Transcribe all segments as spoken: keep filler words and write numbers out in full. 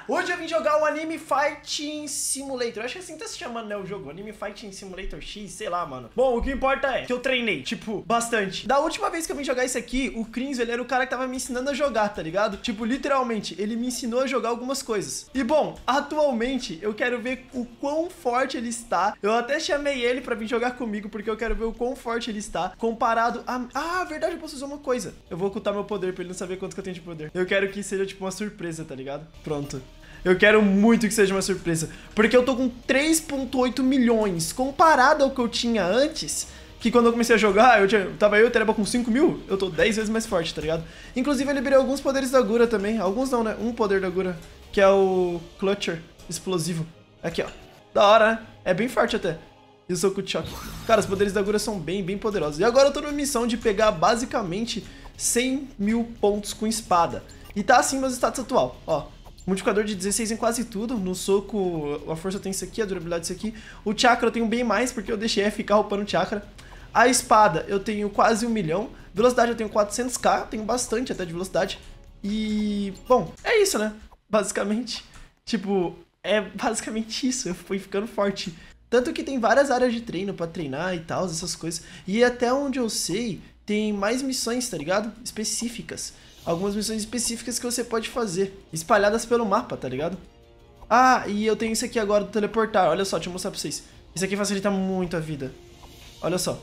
Hoje eu vim jogar o Anime Fighting Simulator. Eu acho que assim tá se chamando, né, o jogo. Anime Fighting Simulator X, sei lá, mano. Bom, o que importa é que eu treinei, tipo, bastante. Da última vez que eu vim jogar isso aqui, o Crinzo, ele era o cara que tava me ensinando a jogar, tá ligado? Tipo, literalmente, ele me ensinou a jogar algumas coisas. E bom, atualmente, eu quero ver o quão forte ele está. Eu até chamei ele pra vir jogar comigo, porque eu quero ver o quão forte ele está comparado a... Ah, verdade, eu posso usar uma coisa. Eu vou ocultar meu poder pra ele não saber quanto que eu tenho de poder. Eu quero que seja, tipo, uma surpresa, tá ligado? Pronto. Eu quero muito que seja uma surpresa, porque eu tô com três ponto oito milhões, comparado ao que eu tinha antes, que quando eu comecei a jogar, eu tinha, tava eu e o Tereba com cinco mil, eu tô dez vezes mais forte, tá ligado? Inclusive eu liberei alguns poderes da Gura também, alguns não, né? Um poder da Gura, que é o Clutcher explosivo. Aqui, ó. Da hora, né? É bem forte até. E o Soco Choque. Cara, os poderes da Gura são bem, bem poderosos. E agora eu tô numa missão de pegar basicamente cem mil pontos com espada. E tá assim meus status atual, ó. Multiplicador de dezesseis em quase tudo. No soco, a força tem isso aqui, a durabilidade isso aqui. O chakra eu tenho bem mais, porque eu deixei ficar upando o chakra. A espada eu tenho quase um milhão. Velocidade eu tenho quatrocentos k, eu tenho bastante até de velocidade. E, bom, é isso, né? Basicamente. Tipo, é basicamente isso. Eu fui ficando forte. Tanto que tem várias áreas de treino pra treinar e tal, essas coisas. E até onde eu sei, tem mais missões, tá ligado? Específicas. Algumas missões específicas que você pode fazer, espalhadas pelo mapa, tá ligado? Ah, e eu tenho isso aqui agora do teleportar. Olha só, deixa eu mostrar pra vocês. Isso aqui facilita muito a vida. Olha só.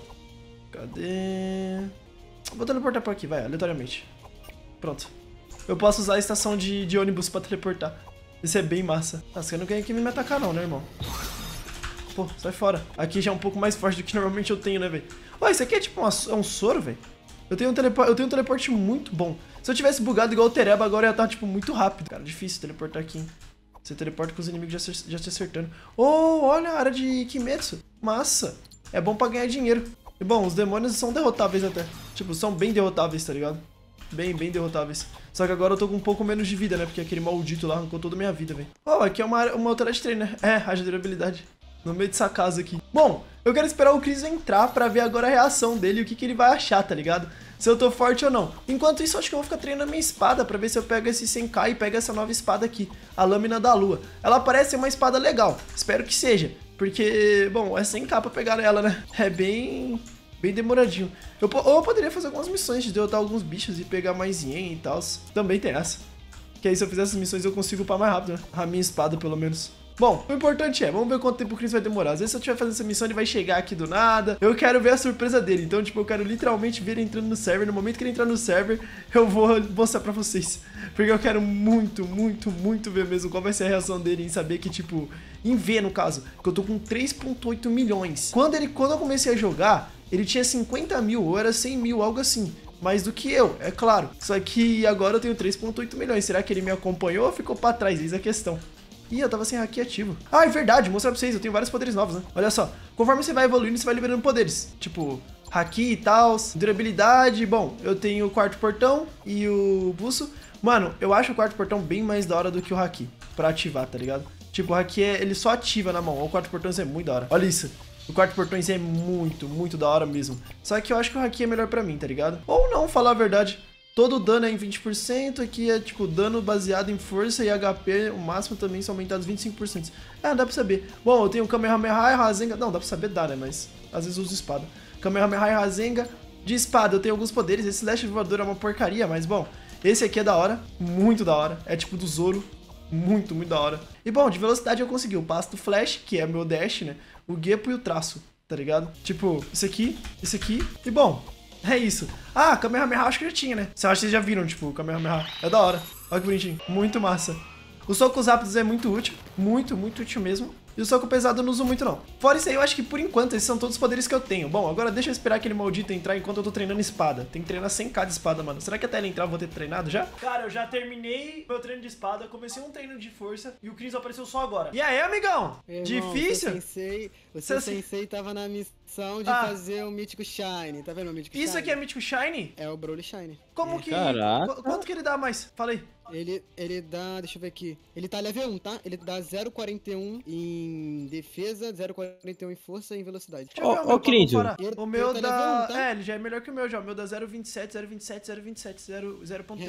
Cadê? Vou teleportar por aqui, vai, aleatoriamente. Pronto. Eu posso usar a estação de, de ônibus pra teleportar. Isso é bem massa. Ah, você não quer que me atacar não, né, irmão? Pô, sai fora. Aqui já é um pouco mais forte do que normalmente eu tenho, né, velho? Ó, isso aqui é tipo uma, é um soro, velho. Eu tenho, um telepo eu tenho um teleporte muito bom. Se eu tivesse bugado igual o Tereba, agora eu ia estar, tipo, muito rápido. Cara, difícil teleportar aqui, hein? Você teleporta com os inimigos já, já te acertando. Oh, olha a área de Kimetsu. Massa. É bom pra ganhar dinheiro. E, bom, os demônios são derrotáveis até. Tipo, são bem derrotáveis, tá ligado? Bem, bem derrotáveis. Só que agora eu tô com um pouco menos de vida, né? Porque aquele maldito lá arrancou toda a minha vida, velho. Oh, aqui é uma, área, uma outra área de treino, né? É, a durabilidade. No meio dessa casa aqui. Bom, eu quero esperar o Chris entrar pra ver agora a reação dele e o que, que ele vai achar, tá ligado? Se eu tô forte ou não. Enquanto isso, acho que eu vou ficar treinando a minha espada pra ver se eu pego esse cem k e pego essa nova espada aqui, a Lâmina da Lua. Ela parece ser uma espada legal, espero que seja, porque, bom, é cem k pra pegar ela, né? É bem... bem demoradinho. Eu, ou eu poderia fazer algumas missões de derrotar alguns bichos e pegar mais ien e tal. Também tem essa. Que aí se eu fizer essas missões eu consigo upar mais rápido, né? A minha espada, pelo menos. Bom, o importante é, vamos ver quanto tempo o Chris vai demorar. Às vezes se eu estiver fazendo essa missão ele vai chegar aqui do nada. Eu quero ver a surpresa dele, então tipo, eu quero literalmente ver ele entrando no server. No momento que ele entrar no server, eu vou mostrar pra vocês. Porque eu quero muito, muito, muito ver mesmo qual vai ser a reação dele em saber que, tipo, em ver no caso, que eu tô com três ponto oito milhões. Quando, ele, quando eu comecei a jogar, ele tinha cinquenta mil ou era cem mil, algo assim. Mais do que eu, é claro. Só que agora eu tenho três ponto oito milhões. Será que ele me acompanhou ou ficou pra trás? Eis a questão. Ih, eu tava sem haki ativo. Ah, é verdade, vou mostrar pra vocês, eu tenho vários poderes novos, né? Olha só, conforme você vai evoluindo, você vai liberando poderes. Tipo, haki e tal, durabilidade. Bom, eu tenho o quarto portão e o buço. Mano, eu acho o quarto portão bem mais da hora do que o haki pra ativar, tá ligado? Tipo, o haki, é, ele só ativa na mão, o quarto portão é muito da hora. Olha isso. O quarto portões é muito, muito da hora mesmo. Só que eu acho que o haki é melhor pra mim, tá ligado? Ou não, falar a verdade. Todo dano é em vinte por cento, aqui é tipo dano baseado em força e H P, o máximo também são aumentados vinte e cinco por cento. Ah, dá pra saber. Bom, eu tenho Kamehameha e Rasengan, não, dá pra saber, dá, né, mas às vezes eu uso espada. Kamehameha e Rasengan, de espada eu tenho alguns poderes, esse Slash voador é uma porcaria, mas bom, esse aqui é da hora, muito da hora, é tipo do Zoro, muito, muito da hora. E bom, de velocidade eu consegui o passo do Flash, que é meu dash, né, o Gepo e o traço, tá ligado? Tipo, esse aqui, esse aqui, e bom... É isso. Ah, Kamehameha acho que já tinha, né? Você acha que vocês já viram, tipo, o Kamehameha. É da hora. Olha que bonitinho. Muito massa. Os socos rápidos é muito útil. Muito, muito útil mesmo. E o soco pesado eu não uso muito, não. Fora isso aí, eu acho que por enquanto esses são todos os poderes que eu tenho. Bom, agora deixa eu esperar aquele maldito entrar enquanto eu tô treinando espada. Tem que treinar cem k de espada, mano. Será que até ele entrar eu vou ter treinado já? Cara, eu já terminei meu treino de espada, comecei um treino de força e o Chris apareceu só agora. E aí, amigão? Irmão, difícil? O seu sensei, o seu Seu... sensei tava na missão de ah. fazer o Mítico Shine. Tá vendo o Mítico Shine? Isso aqui é Mítico Shine? É o Broly Shine. Como que... Caraca. Qu quanto que ele dá mais? Fala aí. Ele, ele dá, deixa eu ver aqui. Ele tá level um, tá? Ele dá zero vírgula quarenta e um em defesa, zero vírgula quarenta e um em força e em velocidade. Deixa eu ver o Ô, meu ô, pra Crinzo. comparar. Ele- O meu ele tá dá... level um, tá? É, ele já é melhor que o meu já. O meu dá zero vírgula vinte e sete, zero vírgula vinte e sete, zero vírgula vinte e sete, zero ponto três.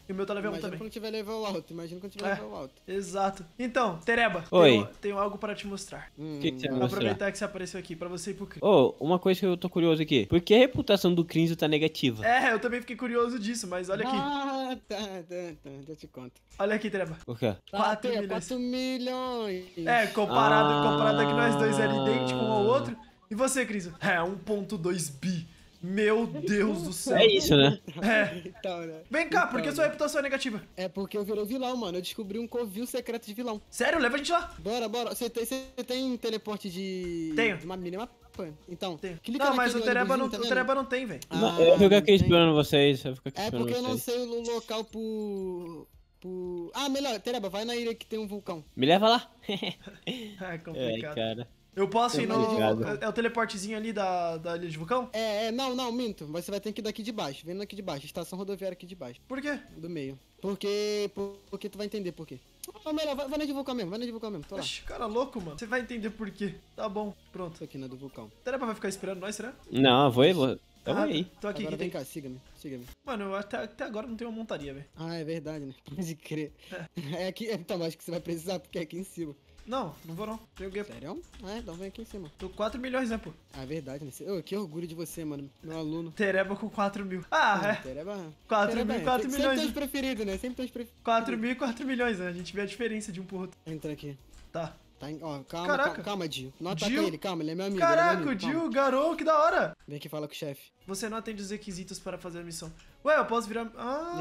E o meu tá level um Imagina também. quando tiver level alto, imagina quando tiver É. level alto. Exato. Então, Tereba, Oi. Tenho, tenho algo para te mostrar. Hum, Que que você vai. vai- Aproveitar que você apareceu aqui pra você ir pro Cris. Ô, uma coisa que eu tô curioso aqui. Por que a reputação do Crinzo tá negativa? É, eu também fiquei curioso disso, mas olha aqui. Ah, tá, tá, tá, já te conto. Olha aqui, Tereba. Por quê? quatro Ah, tem, milhões. quatro milhões. É, comparado, Ah. comparado a que nós dois era idêntico um ao outro. E você, Cris? É, um ponto dois bi. Meu Deus do céu. É isso, né? É. Então, né? Vem cá, por que Então, sua né? reputação é negativa? É porque eu virei vilão, mano. Eu descobri um covil secreto de vilão. Sério? Leva a gente lá. Bora, bora. Você tem, você tem teleporte de... Tenho. De uma minimapa? Então, Tem. clica Não, mas o naquele Tereba não, ônibusinho, tá o vendo? Tereba não tem, velho. Não, Ah, eu fico aqui tem. esperando vocês. Eu fico aqui É esperando porque eu não vocês. sei o local por... por... Ah, melhor, Tereba, vai na ilha que tem um vulcão. Me leva lá. É Ai, complicado. cara. Eu posso ir no... Obrigado. É o teleportezinho ali da, da Ilha de Vulcão? É, é, não, não, minto. Você vai ter que ir daqui de baixo. Vem daqui de baixo. Estação rodoviária aqui de baixo. Por quê? Do meio. Porque... por- Porque tu vai entender por quê. Ah, melhor, vai, vai na de vulcão mesmo. Vai na de vulcão mesmo. Tô lá. Oxi, cara louco, mano. Você vai entender por quê. Tá bom, pronto. Tô aqui na do vulcão. Tereba vai ficar esperando nós, será? Não, vou ir, vou. Tamo Ah, aí. Tô aqui, Agora aqui vem tem. cá, siga-me. Siga-me. Mano, eu até, até agora não tenho uma montaria, velho. Ah, é verdade, né? Pode crer. É aqui... Então, acho que você vai precisar, porque é aqui em cima. Não, não vou não. Tenho guia. Sério? Ah, então vem aqui em cima. Tô com quatro milhões, né, pô? Ah, é verdade, né? Ô, que orgulho de você, mano. Meu aluno. Tereba com quatro mil. Ah, é. Tereba... quatro Tereba, mil, quatro sempre milhões. tem os preferidos, né? Sempre tem os preferidos. quatro mil e quatro milhões, né? A gente vê a diferença de um pro outro. Entra aqui. Tá. Tá em... Ó, calma, Caraca. calma, calma, Dio. Não ataca Dio? ele, calma, ele é meu amigo. ele é meu Caraca, o amigo, calma. Dio, Garou, que da hora. Vem aqui falar com o chefe. Você não atende os requisitos para fazer a missão. Ué, eu posso virar... Deixa,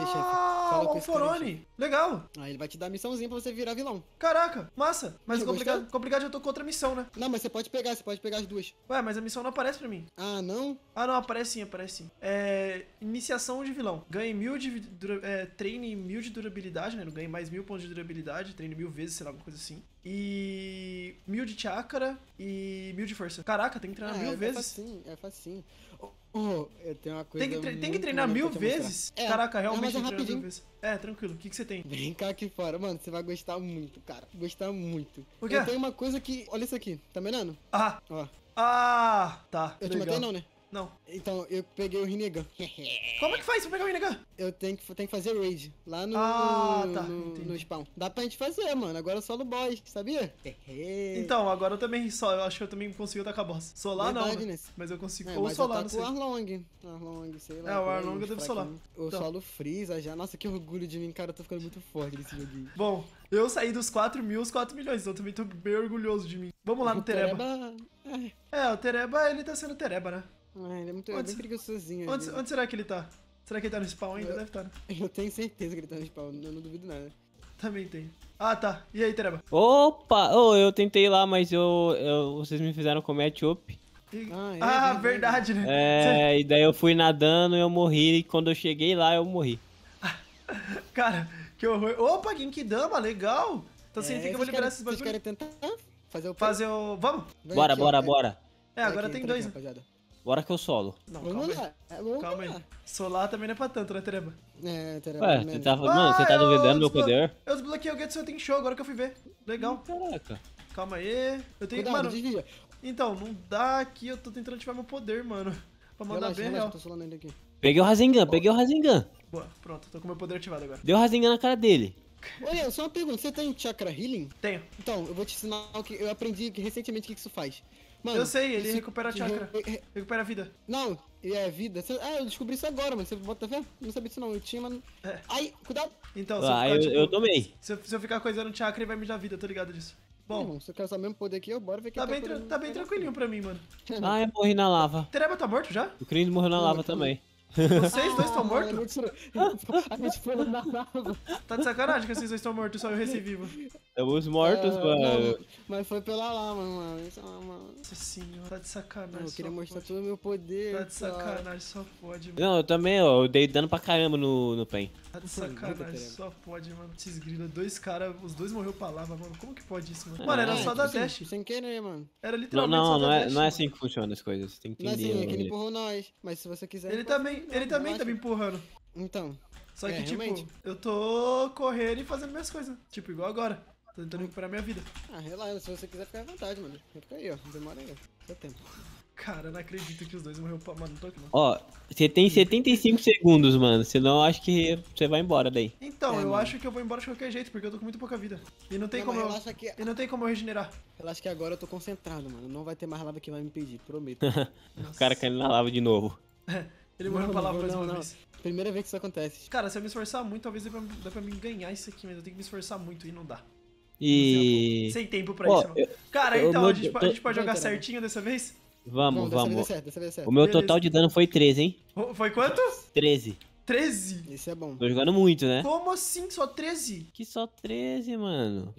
Ah, fala com o esse cara aí, Alforone. Legal. Ah, ele vai te dar a missãozinha pra você virar vilão. Caraca, massa. Mas Você o complicado, gostou? complicado é que eu tô com outra missão, né? Não, mas você pode pegar, você pode pegar as duas. Ué, mas a missão não aparece pra mim. Ah, não? Ah, não, aparece sim, aparece sim. É... Iniciação de vilão. Ganhe mil de... Dura... É, treine mil de durabilidade, né? Não ganhe mais mil pontos de durabilidade. Treine mil vezes, sei lá, alguma coisa assim. E... Mil de chakra e mil de força. Caraca, tem que treinar Ah, mil é, vezes. É facinho, é facinho. Oh, oh, eu tenho uma coisa Tem que, tre- tem que muito treinar maneira mil pra te mostrar. vezes? É, Caraca, é, realmente mas é tem que treinar mil rapidinho. vezes. É, tranquilo. O que, que você tem? Vem cá aqui fora, mano, você vai gostar muito, cara. Gostar muito. O quê? Eu tenho uma coisa que... Olha isso aqui, tá vendo? Ah, Ó, ah, tá. eu te legal. matei não, né? Não. Então, eu peguei o Rinnegan. Como é que faz pra pegar o Rinnegan? Eu tenho que, tenho que fazer raid lá no, Ah, tá, no, entendi. no spawn. Dá pra gente fazer, mano. Agora só no boss, sabia? Então, agora eu também só, eu acho que eu também consigo atacar boss. Solar não, Verdade, né? né? Mas eu consigo. É, ou mas solar, eu não tá sei. com o Arlong. Arlong, sei lá. É, o qual Arlong eu os devo solar. fraquinhos. O Então. solo Freeza já. Nossa, que orgulho de mim, cara. Eu tô ficando muito forte nesse joguinho. Bom, eu saí dos quatro mil aos quatro milhões, então eu também tô bem orgulhoso de mim. Vamos lá no O Tereba. É, É, o Tereba, ele tá sendo Tereba, né? é, ele é muito é Onde bem se- preguiçosinho. Onde, ele. onde será que ele tá? Será que ele tá no spawn ainda? Eu- Deve estar, né? Eu tenho certeza que ele tá no spawn. Eu não duvido nada. Também tem. Ah, tá. E aí, Tereba? Opa! Oh, eu tentei lá, mas eu, eu- vocês me fizeram com match-up. E- Ah, é Ah, verdade. verdade, né? É, e daí eu fui nadando e eu morri. E quando eu cheguei lá, eu morri. Cê- Cara, que horror. Opa, Genkidama, legal. Então É, significa que eu vou vocês liberar querem- esses Vocês bagulhos. querem tentar fazer o Fazer o... Vamos? Vem Bora, aqui, ó. bora, É- bora. É, agora aqui, tem entra dois, aqui, né? rapaziada. Bora que eu solo. Não, Vamos calma aí. lá. é, vamos Calma aí. lá. Solar também não é pra tanto, né, Tereba? É, Tereba, Ué, né? você tá, mano, você tá Ah, eu duvidando do meu desblo- poder? Eu desbloqueei o Get Something Show agora que eu fui ver. Legal. Caraca. Calma aí. Eu tenho... Cuidado, Mano, desvia. então, não dá aqui. Eu tô tentando ativar meu poder, mano. Pra mandar Relaxa, bem relaxa, real. tô solando ele aqui. Peguei o Rasengan, peguei o Rasengan. Boa, pronto. Tô com meu poder ativado agora. Deu o Rasengan na cara dele. Olha, só uma pergunta, você tem chakra healing? Tenho. Então, eu vou te ensinar o que eu aprendi que recentemente o que que isso faz. Mano, Eu sei, ele isso- recupera chakra. re- re- Recupera a vida. Não, e é vida. Você- Ah, eu descobri isso agora, mano. Você bota fé? Não sabia disso não, eu tinha, mano. É. Ai, cuidado. Então, se eu Ah, ficar, eu, tipo, eu tomei. Se eu, se eu ficar coisando chakra, ele vai me dar vida, tô ligado disso. Bom, Bom, se eu quero usar o mesmo poder que eu, bora ver quem tá bem, podendo tra- tá bem pegar tranquilinho pra mim, mano. Ah, eu morri na lava. Tereba tá morto já? O Cris morreu na Não, lava não. também. Vocês dois estão Ah, mortos? mentira. A gente foi na lava. Tá de sacanagem que vocês dois estão mortos, só eu reci vivo. Estamos mortos, Ah, mano. não, mas foi pela lava, mano. Isso, ah, mano. Nossa senhora, tá de sacanagem. Eu queria só mostrar pode. todo o meu poder. Tá de cara. sacanagem, só pode, mano. Não, eu também, ó. Eu dei dano pra caramba no, no pen. Tá de Foi muito, sacanagem, Tereba. só pode, mano. Esses grila, dois caras, os dois morreu pra lava, mano. Como que pode isso, mano? Mano, era Ah, só tipo dar assim, dash. Sem querer, mano. Era Não, literalmente não, só não dar é, dash. não é mano. assim que funciona as coisas. Tem que Não é entender. assim, é que ele né? empurrou nós. Mas se você quiser. Ele pode- também, não, ele também relaxa. tá me empurrando. Então. Só que, É, tipo, realmente. eu tô correndo e fazendo minhas coisas. Tipo, igual agora. Tô tentando recuperar minha vida. Ah, relaxa, se você quiser ficar à vontade, mano. Fica aí, ó. Demora aí, ó. Seu tempo. Cara, não acredito que os dois morreram. Mano, não tô aqui, não. Ó, você tem setenta e cinco segundos, mano. Senão eu acho que você vai embora daí. Então, É, eu mano. acho que eu vou embora de qualquer jeito, porque eu tô com muito pouca vida. E não tem Não, como mas eu... relaxa que, E não tem como eu regenerar. relaxa que agora eu tô concentrado, mano. Não vai ter mais lava que vai me impedir, prometo. O cara caindo na lava de novo. Ele morreu Não, pra não lava vou, mais não, uma não. vez. Primeira vez que isso acontece. Cara, se eu me esforçar muito, talvez dê pra, dê pra mim ganhar isso aqui, mas eu tenho que me esforçar muito e não dá. E... Sem tempo pra Ó, isso, não. eu- Cara, eu- então, meu a gente, Deus, pode- a gente tô- pode jogar Vai, caramba. certinho dessa vez? Vamos, dessa vez é vamos. certo, dessa vez é certo. O meu Beleza. total de dano foi treze, hein? Ô, foi quanto? treze. treze? Esse é bom. Tô jogando muito, né? Como assim? Só treze? Que só treze, mano.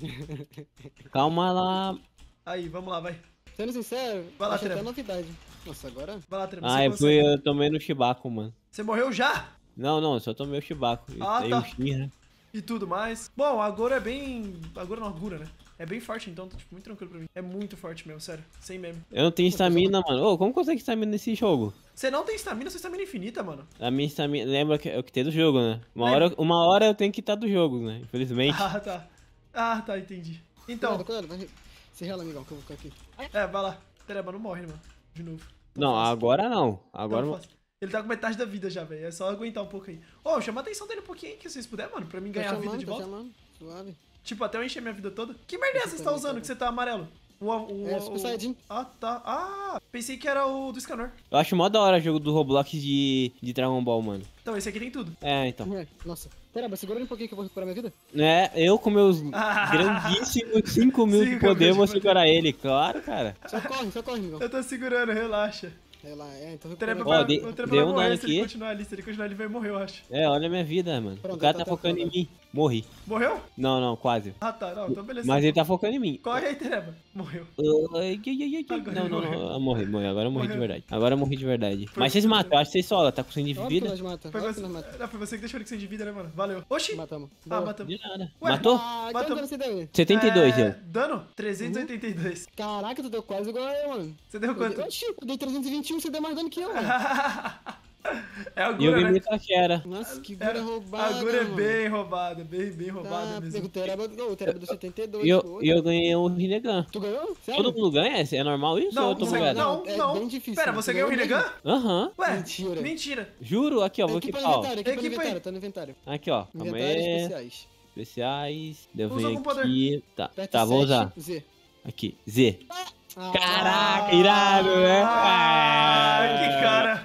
Calma lá. Aí, vamos lá, vai. Sendo sincero, Vai lá, acho até Trevor. novidade. Nossa, agora... Vai lá, Trevor. Ah, você eu fui, consegue. eu tomei no Chibaco, mano. Você morreu já? Não, não, eu só tomei o Chibaco. Eu Ah, dei tá. um X, né? E tudo mais. Bom, agora é bem... Agora não, Agura, né? É bem forte, então tá tipo, muito tranquilo pra mim. É muito forte mesmo, sério. Sem meme. Eu não tenho estamina, mano. Ô, como consegue estamina nesse jogo? Você não tem estamina, sua estamina é infinita, mano. A minha estamina... Lembra que é o que tem do jogo, né? Uma Lembra. hora, uma hora eu tenho que estar do jogo, né? Infelizmente. Ah, tá. Ah, tá, entendi. Então, Cuidado, cuidado, vai... Se rala, amigão, que eu vou ficar aqui. é, vai lá. Tereba, não morre, mano. De novo. Tão Não, fácil. agora não. Agora... Tão fácil. Ele tá com metade da vida já, velho. É só aguentar um pouco aí. Ô, chama a atenção dele um pouquinho aí, que vocês puderem, mano. Pra mim Tô ganhar a vida chamando, de tô volta. chamando. Suave. Tipo, até eu encher minha vida toda. Que merda é essa que você tá usando, que você tá amarelo? O, o, É, o, Super Saiyajin. Ah, tá. Ah, pensei que era o do Scanor. Eu acho mó da hora o jogo do Roblox de, de Dragon Ball, mano. Então, esse aqui tem tudo. É, então. Ué, nossa. Pera, segura um pouquinho que eu vou recuperar minha vida. Né, eu com meus grandíssimos cinco mil de Cinco poder mil de vou poder. segurar ele. Claro, cara. Só corre, só corre, amigão. Eu tô segurando, relaxa. É lá, é, então O recupera Tereba Ó, vai, dei- o Tereba dei vai um morrer dano se ele aqui. continuar ali. Se ele continuar ali, vai morrer, eu acho. É, olha a minha vida, mano. Pronto, o cara tá- tá tá focando em focado. mim. Morri. Morreu? Não, não, quase. Ah, tá. Não, então beleza. Mas ele tá focando em mim. Corre aí, Tereba. Morreu. Ai, ai, ai, ai, ai. Agora Não, ele não, morreu. não. Eu morri, morri. Agora eu morri de Morreu. verdade. Agora eu morri de verdade. Foi Mas vocês muito matam, eu acho que vocês sola. Tá com cem de Óbvio que vida? nós mata, Foi óbvio você, que nós mata. não, foi você que deixou ele sem de vida, né, mano? Valeu. Oxi. Matamos. Ah, Boa. matamos. De nada. Ué, Matou? Ah, Matamos. quanto dano você deu? setenta e dois, É, eu. Dano? trezentos e oitenta e dois. Caraca, tu deu quase igual a eu, mano. Você deu Eu dei- quanto? Oxi, eu dei trezentos e vinte e um, você deu mais dano que eu, mano. É a E eu Gura, ganhei né? Taquera. Nossa, que É, gura roubada, a Gura é mano. bem roubada, bem, bem roubada Ah, mesmo. o Tereba, o Tereba deu setenta e dois. E eu, pô. e eu ganhei o Rinnegan. Tu ganhou? Sério? Todo mundo ganha? É normal isso ou Não, eu tô você, bugado? não, É não. bem difícil, Pera, né? você Você ganhou o ganhou Rinnegan? Aham. Ué, Mentira. mentira. Juro? Aqui, ó. Vou Equipa equipar, ó. inventário, equipa Equipa aí. inventário, tá no inventário. Aqui, ó. Calma Inventários aí. especiais. Especiais. Deu Usa ver algum poder. aqui. Tá, Aperta tá, vou sete, usar. Z. Aqui. Z. Ah, Caraca, irado, né? Ah, Ah, que cara.